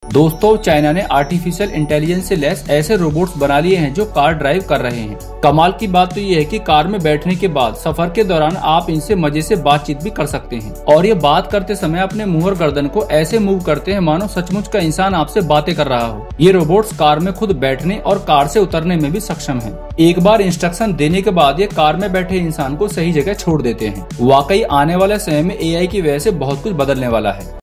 दोस्तों, चाइना ने artificial intelligence से लैस ऐसे रोबोट्स बना लिए हैं जो कार ड्राइव कर रहे हैं। कमाल की बात तो ये है कि कार में बैठने के बाद सफर के दौरान आप इनसे मजे से बातचीत भी कर सकते हैं और ये बात करते समय अपने मुंह और गर्दन को ऐसे मूव करते हैं मानो सचमुच का इंसान आपसे बातें कर रहा हो। ये रोबोट्स कार में खुद बैठने और कार से उतरने में भी सक्षम हैं। एक बार इंस्ट्रक्शन देने के बाद ये कार में बैठे इंसान को सही जगह छोड़ देते हैं। वाकई आने वाले समय में AI की वजह से बहुत कुछ बदलने वाला है।